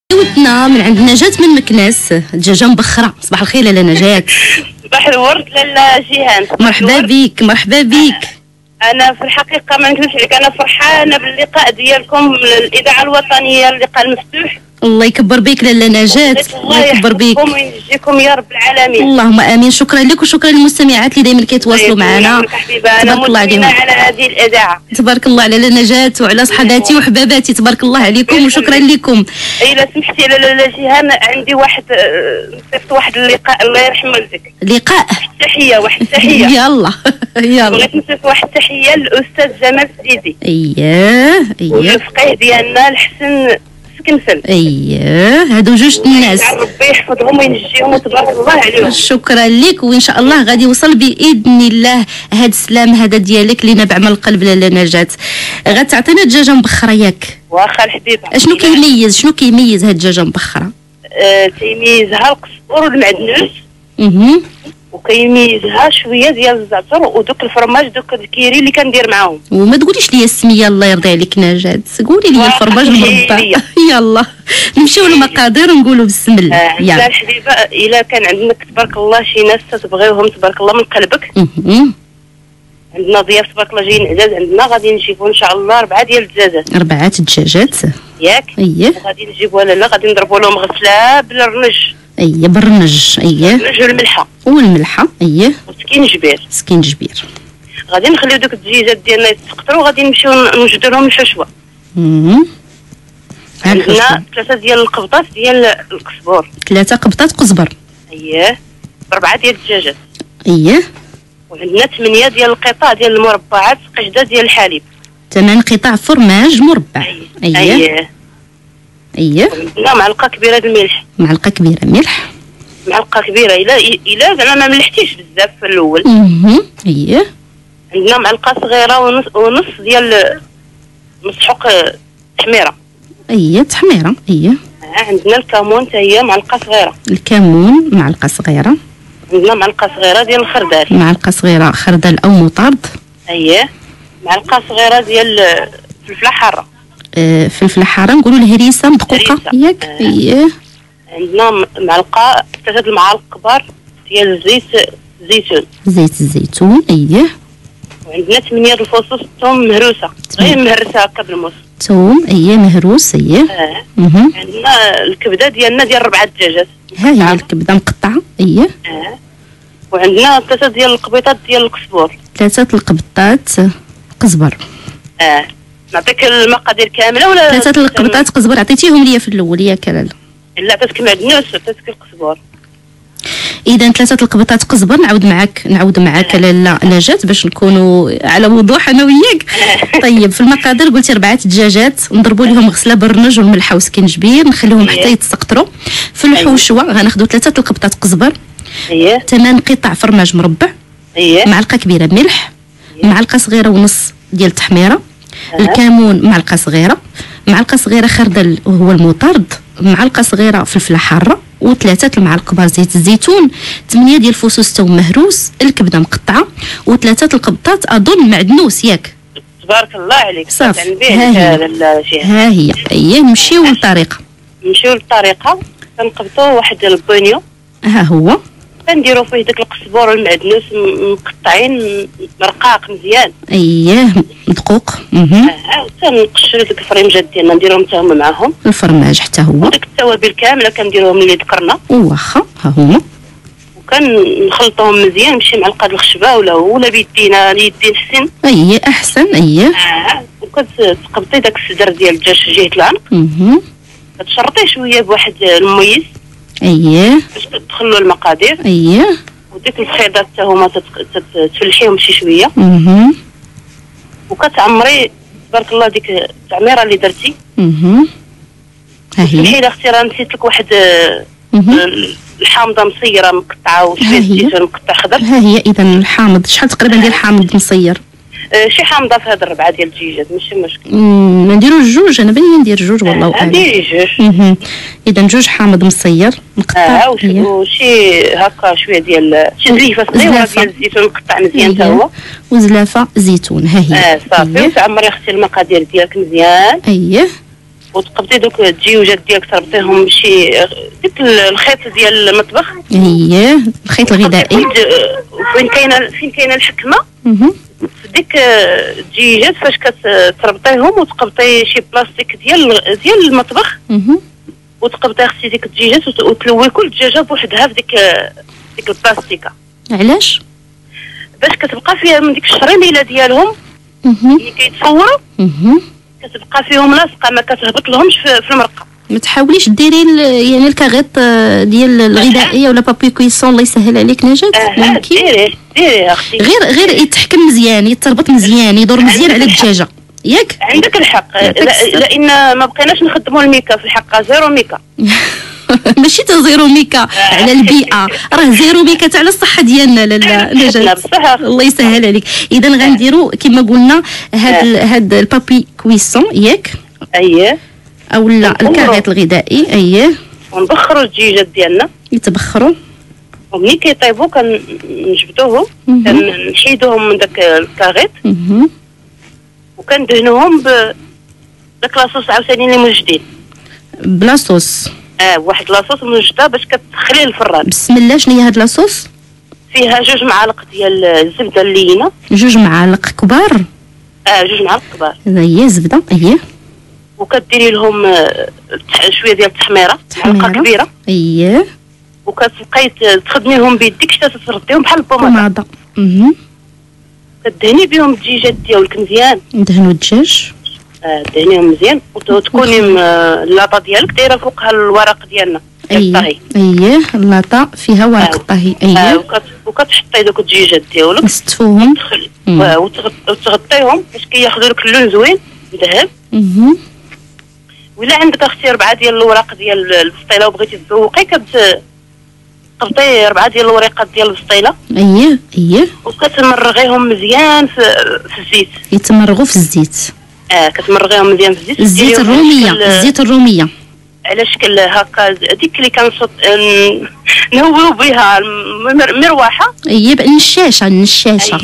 ودنا من عند نجاة من مكناس، دجاجة مبخرة. صباح الخير لاله نجاة. صباح الورد لاله جيهان. مرحبا بك مرحبا بك. انا في الحقيقه ما نكذبش عليك، انا فرحانه باللقاء ديالكم الاذاعه الوطنيه، اللقاء المفتوح. الله يكبر بك لاله نجاة، الله يكبر بك وينجيكم يا رب العالمين. اللهم امين. شكرا لك وشكرا للمستمعات اللي دايما كيتواصلوا معنا. تبارك الله عليكم على هذه الاذاعه. تبارك الله على لاله نجاة وعلى صحباتي وحباباتي، تبارك الله عليكم وشكرا لكم. الا سمحتي لاله جيهان، عندي صيفط واحد اللقاء، الله يرحم والديك. لقاء تحيه، واحد التحيه. يلا يلا. بغيت نصيفط واحد التحيه للاستاذ جمال السديدي. اييه والفقيه ديالنا الحسن سكنسل. اييه هادو جوج الناس، ربي يحفظهم وينجيهم وتبارك الله عليهم. شكرا لك، وان شاء الله غادي يوصل باذن الله هاد السلام هذا ديالك اللي نابع من القلب لاله نجاة. غتعطينا دجاجه مبخره ياك؟ واخا الحبيبه. شنو كيميز هاد الدجاجه مبخره؟ تيميزها القزبر والمعدنوس، وكيميزها شويه ديال الزعتر ودوك الفرماج، دوك الكيري اللي كندير معاهم. وما تقوليش لي السميه الله يرضي عليك نجاة، قولي لي الفرماج المربع. يلا نمشيو للمقادير ونقولوا بسم الله. لا الحبيبه، الا كان عندك تبارك الله شي ناس تبغيوهم تبارك الله من قلبك، عندنا ضياف تبارك الله جايين عزاز عندنا، غادي نجيبوا ان شاء الله 4 ديال الدجاجات. 4 دجاجات ياك؟ اييه. وغادي نجيبوها لاله، غادي نضربوا لهم غسله بالرنج. اييه بالرنج. اييه الرنج والملحه. اييه وسكينجبير. غادي نخليو دوك الدجاجات ديالنا يتسقطروا، وغادي نمشيو نوجدوا لهم الحشوه. عندنا 3 ديال القبطات ديال القزبر. 3 قبطات قزبر. اييه. 4 ديال الدجاجات. اييه. وعندنا 8 ديال القطع ديال المربعات قشده ديال الحليب. 8 قطع فرماج مربع. اييه. عندنا معلقه كبيره ديال الملح. معلقه كبيره الا زعما ما ملحتيش بزاف في الاول. اييه. عندنا معلقه صغيره ونص ديال مسحوق تحميره. اييه تحميره. اييه. عندنا الكمون حتى هي معلقه صغيره. عندنا معلقه صغيره ديال الخردل. خردل او مطارد. اييه. معلقه صغيره ديال الفلفله حاره. فلفله حاره نقولوا الهريسه مدقوقه ياك؟ اييه. عندنا معلقه 3 المعالق كبار ديال زيت الزيتون. اييه. وعندنا 8 الفصوص ثوم مهروسه، غير مهرسه هكا بالموس. ثوم اييه مهروس. اييه. عندنا الكبده ديالنا ديال 4 دجاجات. ها هي الكبده مقطعه. اييه. وعندنا 3 ديال القبيطات ديال القزبر. 3 القبطات قزبر. نعطيك المقادير كامله ولا؟ 3 القبطات قزبر عطيتيهم ليا في الاول ياك لاله؟ لا عطيتك معدنوس وعطيتك القزبر. اذا 3 القبطات قزبر. نعاود معاك لاله نجاة باش نكونوا على وضوح انا وياك. طيب في المقادير قلتي 4 دجاجات نضربوا لهم غسله بالرنج والملح وسكينجبير، نخليهم حتى يتسقطروا. في الحوشوه غناخذوا 3 القبطات قزبر. 8 قطع فرماج مربع. معلقه كبيره ملح. معلقه صغيره ونص ديال التحميره. الكمون معلقه صغيره خردل وهو المطارد. معلقه صغيره فلفله حاره، و3 المعالق كبار زيت الزيتون. 8 ديال الفصوص ثوم مهروس. الكبده مقطعه، و3 القبطات اظن معدنوس ياك؟ تبارك الله عليك. صافي ها هي. اييه نمشيو للطريقه. كنقبطوا واحد البونيو. ها هو. كنديروا فيه داك القزبر والمعدنوس مقطعين رقاق مزيان. اييه مدقوق. نقشروا ديك الفريمجات ديالنا نديروهم حتى هما معاهم. الفرماج حتى هو. وديك التوابل كامله كنديروهم اللي ذكرنا. واخا ها هما. وكنخلطوهم مزيان، نمشي مع القاد الخشبه ولا بيدينا اليدين حسن. اييه احسن. اييه. وكتقبطي داك الصدر ديال الدجاج في جهه العنق. كتشرطيه شويه بواحد المميز. اييه. باش تدخلوا المقادير. اييه. وديك الخيضات حتى هما تفلحيهم شي شويه. وكتعمري تبارك الله ديك التعميره اللي درتي. ها هي. الحين اختي راه نسيت لك واحد الحامضه مصيره مقطعه وشويه زيتون مقطع خضر. ها هي. اذا الحامض شحال تقريبا ديال الحامض مصير؟ شي حامضه في هاد 4 ديال الدجاجات ماشي مشكل. نديرو 2. انا باني ندير 2 والله اعلم. نديري 2. اذا 2 حامض مصير مقطع. وشي هكا شويه ديال شي زليفه صغيره ديال الزيتون مقطع مزيان حتى هو. وزلافه زيتون. ها هي. صافي. وتعمري اختي المقادير ديالك مزيان. اييه. وتقبطي دوك الديوجات ديالك تربطيهم بشي ديك الخيط ديال المطبخ. اييه الخيط الغذائي. فين كاينه الحكمه في ديك الدجاجات فاش كتربطيهم وتقبطي شي بلاستيك ديال المطبخ وتقبطي اختي ديك الدجاجات وتلوي كل دجاجه بوحدها في ديك البلاستيكه. علاش؟ باش كتبقى فيها من ديك الشريميله ديالهم اللي كيتصوروا كتبقى فيهم لاصقه ما كتهبط لهمش في المرقه. ما تحاوليش ديري يعني الكاغيط ديال الغذائيه ولا بابي كويسون الله يسهل عليك نجاة. ممكن ديري اختي غير يتحكم مزيان يتربط مزيان يدور مزيان على الدجاجه ياك. عندك الحق لان ما بقيناش نخدموا الميكا في الحق زيرو ميكا. ماشي تا زيرو ميكا على البيئه راه زيرو ميكا تاع على الصحه ديالنا. لا نجاة الله يسهل عليك. اذا غنديروا كما قلنا هاد البابي كويسون ياك. اييه اولا الكاغيط الغذائي. اييه ونبخروا الدجاجات ديالنا يتبخروا وملي كيطيبوا كنجبدوهم كنحيدوهم من داك الكاغيط وكندهنوهم بداك لاصوص عاوتاني اللي موجدين بلا صوص. واحد لاصوص موجده باش كتدخليه للفران. بسم الله. شنو هي هاد لاصوص؟ فيها 2 معالق ديال الزبده اللينه. 2 معالق كبار. 2 معالق كبار. هي زبده. اييه وكديري لهم شويه ديال التحميره معلقه كبيره. اييه وكتبقاي تخدميهم بيديك حتى ترديهم بحال البوماده. كدهني بهم الدجاجات ديالك مزيان. ندهنوا الدجاج. دهنيهم مزيان وتكوني اللاطه ديالك دايره فوقها الورق ديالنا الطهي. اييه اللاطه فيها ورق الطهي. اييه وكتحطي دوك الدجاجات ديالك تستفوهم وتغطيهم باش كياخذوا لك اللون زوين مذهب. ولا عندك اختي 4 ديال الوراق ديال البسطيله وبغيتي تذوقي قبطي 4 ديال الوريقات ديال البسطيله. اييه وكتمرغيهم مزيان في الزيت. يتمرغوا في الزيت. كتمرغيهم مزيان في الزيت. الزيت الروميه على شكل هكا ديك اللي كنصط نهويو بها المروحه. اييه النشاشه. النشاشه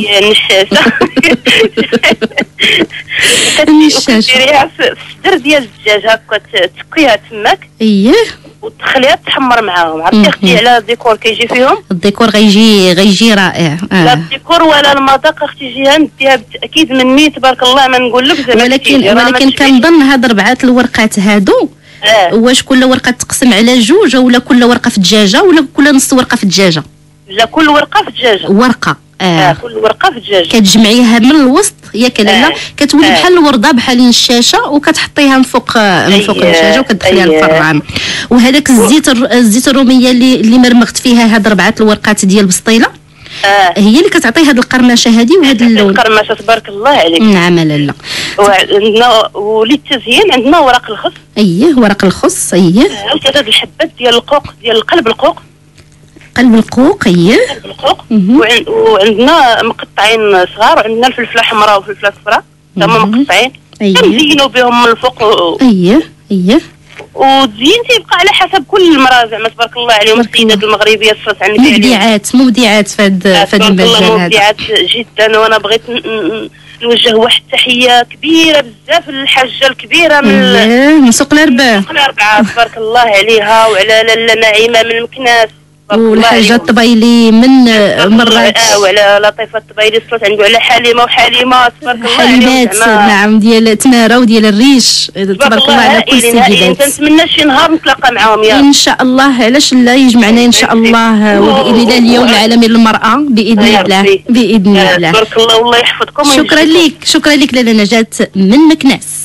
كديريها في الصدر ديال الدجاج هكا تسكيها تماك. اييه وتخليها تحمر معاهم. عرفتي اختي على الديكور كيجي فيهم؟ الديكور غيجي رائع. لا الديكور ولا المذاق اختي جيها نديها بالتاكيد مني تبارك الله ما نقول لك زعما. ولكن كنظن هاد 4 الورقات هادو واش كل ورقه تقسم على 2 ولا كل ورقه في دجاجه ولا كل نص ورقه في دجاجه؟ لا كل ورقه في دجاجه. ورقه كل ورقه في دجاجه كتجمعيها من الوسط ياك لاله كتولي بحال الورده بحال النشاشه وكتحطيها من فوق الدجاجه وكتدخليها للفران. وهذاك الزيت الروميه اللي مرمغت فيها هاد 4 الورقات ديال البسطيله هي اللي كتعطي هاد القرمشه هادي وهاد اللون. القرمشه تبارك الله عليك. نعم لاله. وعندنا وللتزيين عندنا ورق الخس. اييه ورق الخس. اييه وثلاث الحبات ديال القوق ديال قلب القوق. اييه قلب القوق. وعندنا مقطعين صغار وعندنا الفلفله حمراء والفلفله صفراء هما مقطعين. كنزينوا بهم من الفوق. اييه وتزين تيبقى على حسب كل المراه زعما تبارك الله عليهم السيدات المغربيه الصوت عندي مبدعات في هذا المجال هذا. مبدعات جدا. وانا بغيت نوجه واحد التحيه كبيره بزاف للحاجه الكبيره من سوق الاربعاء. تبارك الله عليها وعلى لاله نعيمه من مكناس والحاجه الطبيلي من مرات. وعلى لطيفه الطبيلي الصوت عنده على حليمه تبارك الله حليمات. نعم ديال تماره وديال الريش تبارك الله على كل السيدات. كنتمنى شي نهار نتلاقى معاهم ان شاء الله. علاش لا يجمعنا ان شاء الله وباذن الله اليوم العالمي للمراه باذن الله. تبارك الله والله يحفظكم. شكرا لك لاله نجاة من مكناس.